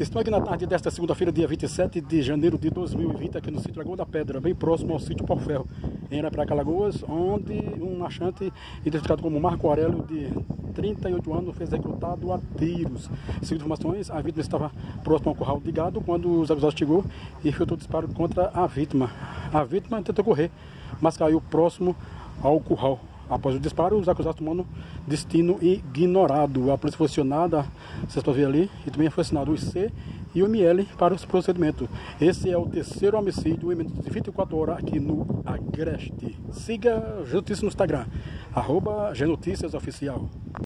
Estou aqui na tarde desta segunda-feira, dia 27 de janeiro de 2020, aqui no sítio Lagoa da Pedra, bem próximo ao sítio Pau Ferro, em Arapiraca, Alagoas, onde um achante, identificado como Marco Aurélio, de 38 anos, foi executado a tiros. Segundo informações, a vítima estava próximo ao curral de gado quando os avisados chegou e efetuou disparo contra a vítima. A vítima tentou correr, mas caiu próximo ao curral. Após o disparo, os acusados tomando destino ignorado. A polícia foi acionada, vocês podem ver ali, e também foi assinado o IC e o ML para os procedimentos. Esse é o terceiro homicídio em menos de 24 horas aqui no Agreste. Siga Genotícias no Instagram, @GenoticiasOficial.